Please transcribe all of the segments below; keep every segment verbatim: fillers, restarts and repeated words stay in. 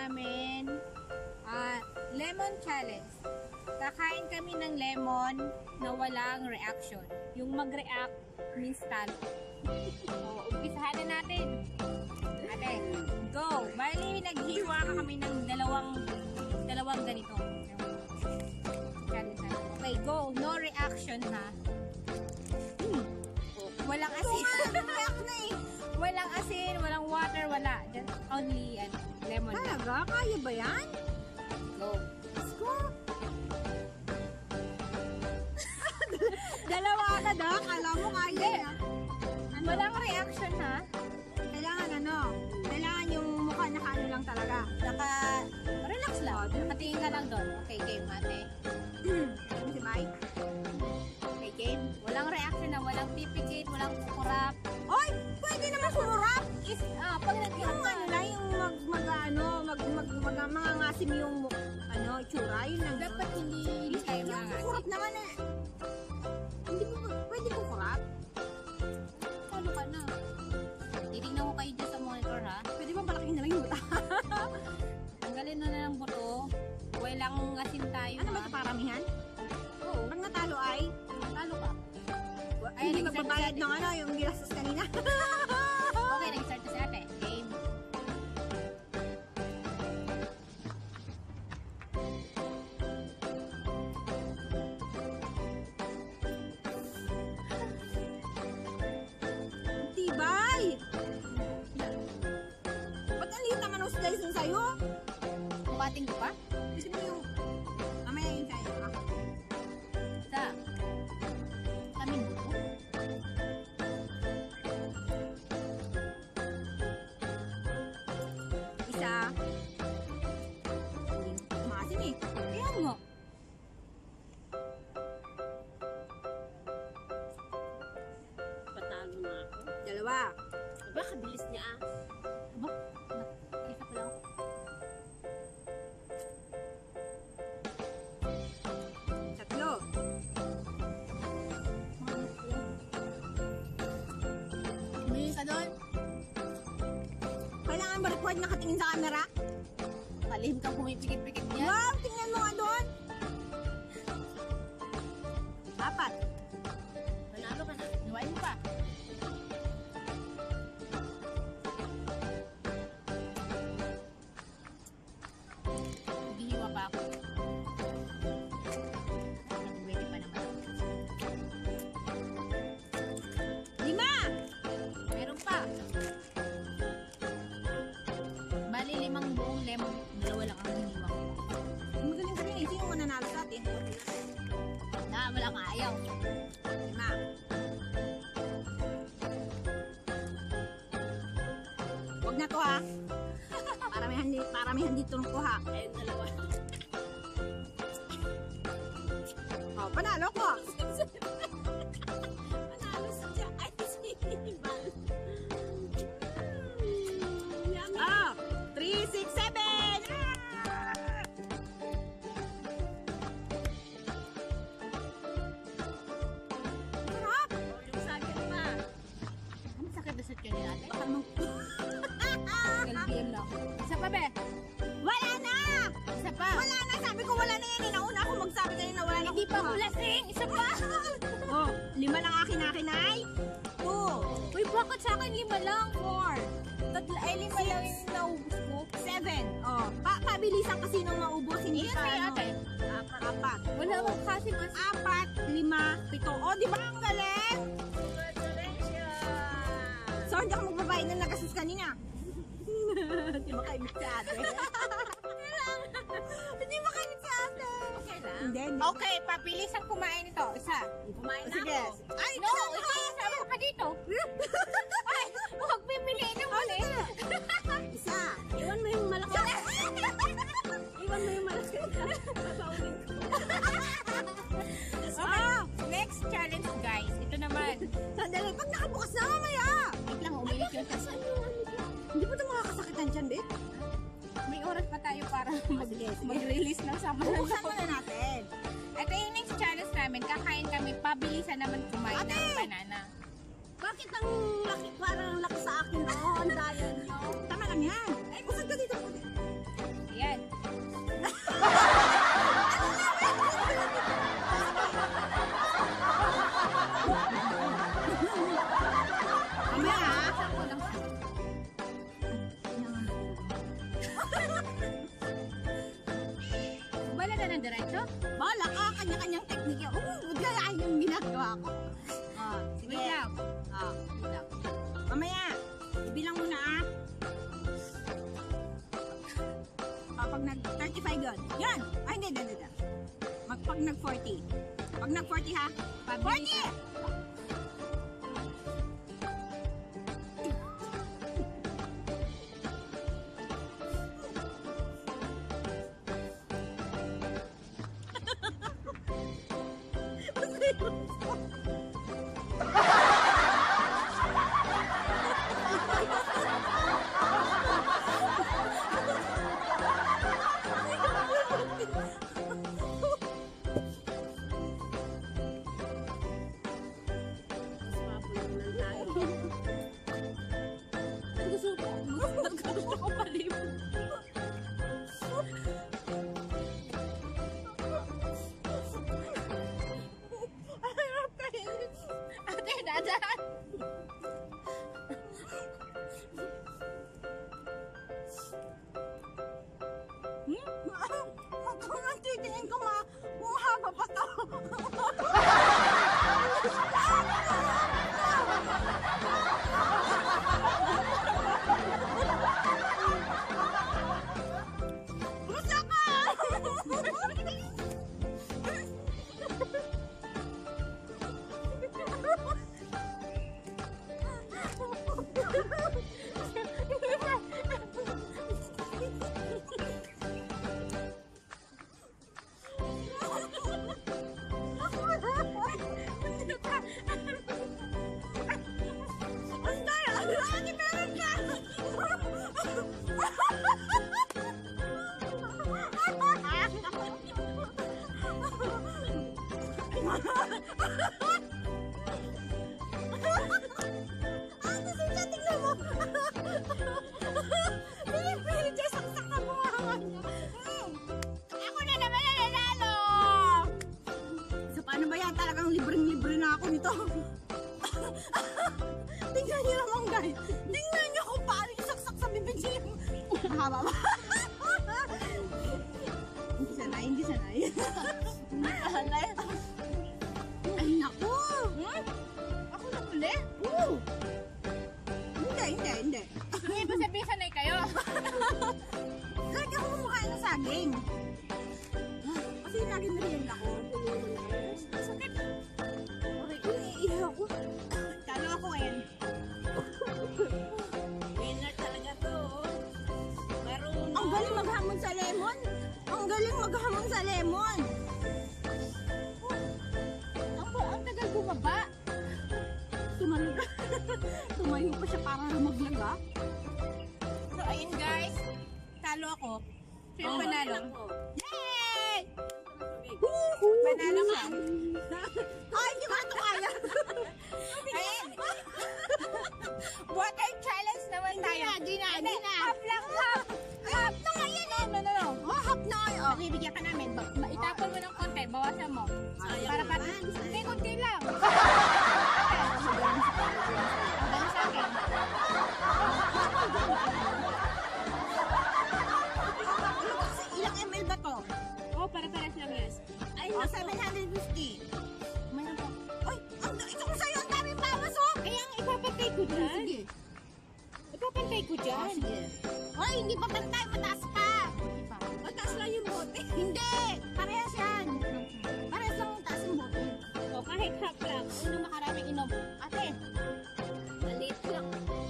namin, uh, lemon challenge. Kakain kami ng lemon na walang reaction. Yung mag-react means talo. So, umpisahan na natin. Ate, go! Bali, naghiwa ka kami ng dalawang dalawang ganito. Okay, go! No reaction, ha? Hmm. Walang asin. Walang asin, walang water, wala. Just only uh, lemon. Talaga? Kaya ba yan? Go! Let's go! Dalawa ka, Doc. Alam mo, kaya yan. Ano? Walang reaction, ha? Kailangan ano? Kailangan yung mukha naka-ano lang talaga. Naka-relax lang. Nakatingin ka lang doon. Okay, game, ate. Ano si Mike? Okay, game. Walang reaction na, walang pipikit, walang kukurap. Oy! Pwede naman kumurap! Is, ah, pag nag-iwan Yung ano lang, yung mag, mag, ano, mag, mag, mag, mga ngasim yung, ano, itsura, yun lang. Dapat hindi, hindi tayo Yung mga kukurap naman eh. Hindi mo, pwede kukurap? Talo ka na. Titignan ko kayo dyan sa monitor, ha? Pwede ba palakihin na lang yung buta? Tanggalin na na ng buto. Walang asin tayo, Ano ba ha? ito, paramihan? Oo. Pag natalo ay, Talo ka. ay, hindi magbabayad ng ano, yung ginastos kanina. Okay, nag-start na si ate. Game. Tibay! Ba't ang liit naman ang slice ng sayo? Bukating ko pa? Gusto mo yung, mamaya yung sayo ka. Sa. Kaming buto. Isa. Maasim eh. Kaya mo. Patalo na ako. Dalawa. Aba, kabilis niya ah. Aba, isa pa lang. Tatlo. May isa doon. Kailangan ba record nakatingin sa camera? Kalihim kang pumipikit-pikit niya. Wow! Tingnan mo nga doon! Apat. Panalo ka na. Iwain mo pa. Naghihiwa pa ako. Ready pa naman. Lima! Meron pa. Bali, limang buong lemon. Dalawa lang ang hiniwa ko. Magaling ka rin eh. Sino mananalo sa atin? Na, wala kang ayaw. Lima. Huwag na to ha. Paramihan, di, paramihan dito ng kuha. Ayun, dalawa. Oh, panalo ko. Panalo sa siya. Ay, sinibal. Yummy. Oh, three, six, seven! Ah! Sarap! Oh, yung sa akin pa. Ano sakit na sa tiyan ni ate? Baka mang- Galbiyan lang. Isa pa, be. Wala na! Isa pa. Wala na! Sabi ko wala na yan. eh. Nauna ako magsabi kayo na wala na. Hindi pa ako lasing. Isa pa. Oh, lima lang akin akin ay. Two. Uy, bakit sa akin lima lang? Four. Tatlo, ay lima lang yung naubos ko. Seven. Oh, pa pabilisan kasi nung maubos. Hindi Iyan pa, kay ano. ate. Apat. Apat. Wala akong kasi mas. Apat, lima, pito. Oh, di ba ang galing? Congratulations! So, hindi ako magbabayad na nagasus kanina. Hindi makaimit sa ate. Hindi makaimit sa ate. Okay lang. Hindi, hindi. Okay, papilisan kumain ito. Isa. Kumain na Sige. ako. Ay, No, ikaw sama ka dito. Ay, huwag pipiliin ng mali. Isa. Iwan mo yung malaki. Iwan mo yung malaki. Papaunin ko. Okay, next challenge guys. Ito naman. Sandali, pag nakabukas na mamaya. Wait lang, umilit yung kasi. Hindi ba ito makakasakitan dyan, babe? May oras pa tayo para mag- Sige, sige. mag-release ng sama. Buksan muna natin. Ito yung next challenge namin. Kakain kami. Pabilisan naman kumain Ate! ng banana. Bakit ang laki, parang laki sa akin? Oh, ang daya nyo. Tama lang yan. Eh, kusag ka dito. Bala ka, kanya-kanyang teknik. Oo, huwag gayahin yung ginagawa ko. Oh, sige. Wait lang. Oh, wait lang. Mamaya, ibilang mo na ah. Oh, pag nag thirty-five yun. Yan! Ay, hindi, hindi, hindi. Mag, pag nag forty. Pag nag forty ha? forty! Gusto ko palibot. Ate, dadaan. Hmm? Kung ang titingin ko ma, mahaba pa to. Gusto ko! Ako na naman ang nanalo. So paano ba yan? Talagang libreng-libre na ako nito. Tingnan niyo naman guys. Tingnan niyo kung paano isaksak sa bibig niyo. Mahaba ba? Hindi sanay, hindi sanay. Ay naku! Hmm? Ako na uli? Oo! Hindi, hindi, hindi. Hindi ba sabihin sanay kayo? Lagi ako kumakain ng saging. Kasi lagi merienda ako. Sakit. Okay, iniihi ako. Talo ako ngayon. Winner talaga to. Marunong. Ang galing maghamon sa lemon. Ang galing maghamon sa lemon. Ako, ang tagal bumaba. Tumayo pa. Tumayo pa siya para lumaglaga. So, ayun guys. Talo ako. Sino Oh, panalo? ako. Yay! Panalo ka. Ay, hindi ba ito kaya? Ayun. Water challenge naman tayo. Di na, di na. Half lang, half. Half na ngayon eh. No, no, no. Oh, hap na kayo. Oh. Bibigyan ka namin. Ba- ba- Itapon mo ng konti. Bawasan mo. Sayang Para pa. naman, sayang. Hindi, konti lang. Abang sa akin. Ano kasi ilang ml ba to? Oh, para-paras lang yan. Ay, oh, seven hundred fifty. Mayroon pa. Ay, ang ito ko sa'yo. Ang daming bawas, oh. Kaya ang ipapantay ko dyan. Sige. Ipapantay ko Oh, dyan. sige. Hoy, hindi pa pantay. Mataas pa. Mataas lang yung bote. Hindi. Parehas yan. Parehas lang ang taas ng bote. O, kahit half lang. Uno makaraming inom. Ate, Maliit lang.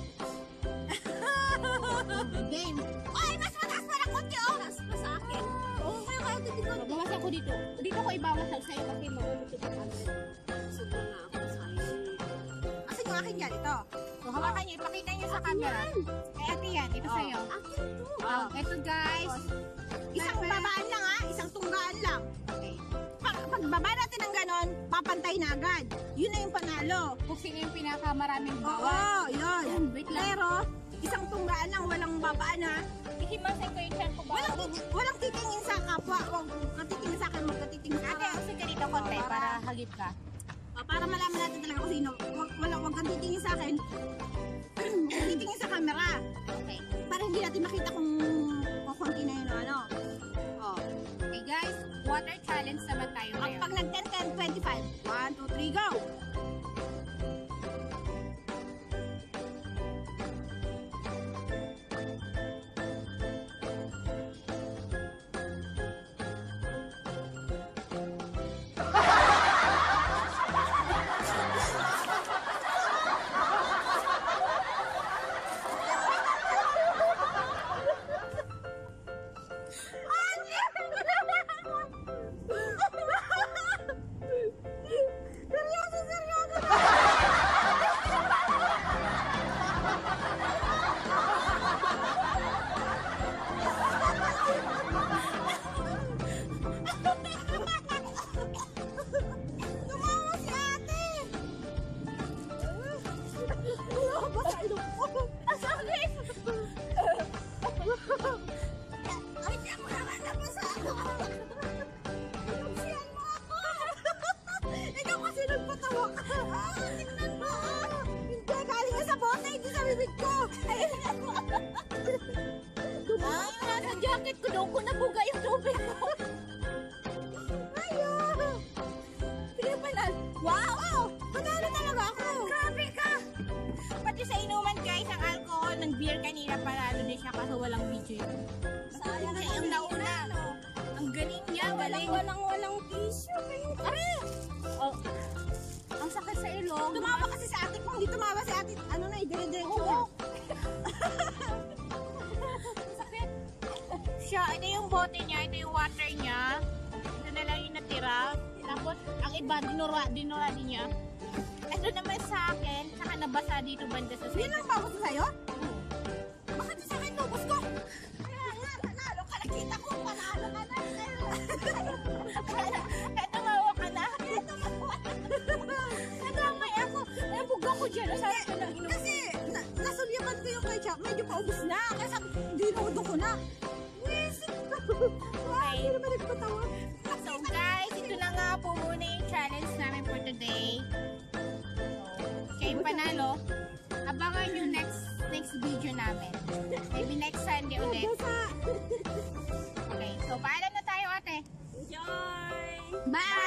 Game. Ay, mas mataas pa ng konti, oh. Mataas pa sa akin. Oo, kaya kaya titikon. babawasan ko dito. Dito ko ibawasan sa'yo kasi mamumutot ang ano. Sobrang nga ako sayang. Asan yung akin yan? Ito. So, hawakan niyo. Ipakita niyo sa camera. Eh, ate yan. Ito Oh. sa'yo. Akin to. Oh, ito guys. Isang May- babaan lang, ha? Isang tunggaan lang. Okay. Pag, pag baba natin ng ganon, papantay na agad. Yun na yung panalo. Kung sino yung pinakamaraming Oo, bawat. yun. Wait lang. Pero, isang tunggaan lang, walang babaan, ha? Ihimasay ko yung chan ko ba? Walang, titi- walang titingin sa kapwa. Huwag katitingin sa akin, magkatitingin sa Ate, akin. gusto ka dito konti Oh, para para- hagip ka. Ah, para malaman natin talaga kung sino. Wag, wala, wag kang titingin sa akin. Titingin sa camera. Okay. Para hindi natin makita kung kukunti na yun o ano. Oh. Okay guys, water challenge naman tayo Pag, ngayon. pag nag-ten, ten, twenty-five. one, two, three, go! Seryoso, seryoso! Tumawa si ate! Wala ba sa ilong ko? Asakit! Ay, di mo naman napasado! Pinagsiyan mo ako! Ikaw kasi nagpatawa ka! Ah, tingnan mo! Ah! Hindi, galing nga sa bote, hindi sa bibig ko! Ayun mo! Ah, nasa jacket ko doon ko nabuga yung tubig ko! Ayun! Sige pa lang! Wow! Magano talaga ako! Grabe ka! Pati sa inuman guys, ang alcohol ng beer kanina panalo din siya kasi walang video yun. Sayang siya yung nauna. Ang galing niya, galing. Walang walang tissue. Are! Oh, ang sakit sa ilong. Tumawa kasi sa ate. Kung hindi tumawa si ate, ano na, i-dire-diretso Oo. na. Sakit. Siya, ito yung bote niya, ito yung water niya. Ito na lang yung natira. Tapos, ang iba, dinura, dinura din niya. Ito naman sa akin, saka nabasa dito banda sa Yun side. lang paubos ko sa'yo? Bakit di sa akin tubos ko? Kaya nga, panalo ka. Nakita ko, panalo ka na. Eh, tumawa ka na. Nadamay ako. Nabuga ko dyan. Sabi ko lang inom. Kasi, na, nasulyapan ko yung ketchup. Medyo paubos na. Kaya sabi ko, dinudo ko na. Wisip ko. Wow, hindi naman nagpatawa. So guys, ito na nga po muna yung challenge namin for today. So, siya yung panalo. Abangan yung next next video namin. Maybe next Sunday ulit. Basa. Okay, so paalam na tayo ate. Enjoy! Bye!